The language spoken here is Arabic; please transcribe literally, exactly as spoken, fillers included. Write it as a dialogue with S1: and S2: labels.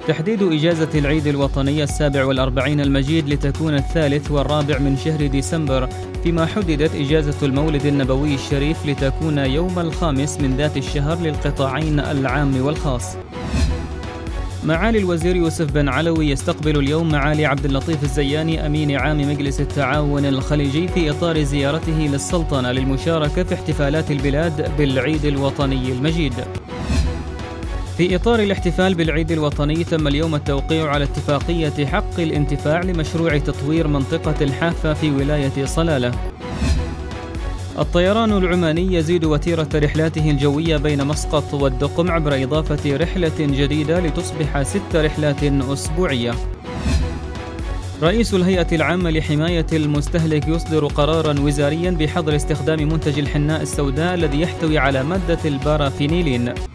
S1: تحديد إجازة العيد الوطني السابع والأربعين المجيد لتكون الثالث والرابع من شهر ديسمبر، فيما حددت إجازة المولد النبوي الشريف لتكون يوم الخامس من ذات الشهر للقطاعين العام والخاص. معالي الوزير يوسف بن علوي يستقبل اليوم معالي عبد اللطيف الزياني أمين عام مجلس التعاون الخليجي في إطار زيارته للسلطنة للمشاركة في احتفالات البلاد بالعيد الوطني المجيد. في إطار الاحتفال بالعيد الوطني تم اليوم التوقيع على اتفاقية حق الانتفاع لمشروع تطوير منطقة الحافة في ولاية صلالة. الطيران العماني يزيد وتيرة رحلاته الجوية بين مسقط والدقم عبر إضافة رحلة جديدة لتصبح ست رحلات أسبوعية. رئيس الهيئة العامة لحماية المستهلك يصدر قراراً وزارياً بحظر استخدام منتج الحناء السوداء الذي يحتوي على مادة البارافينيلين.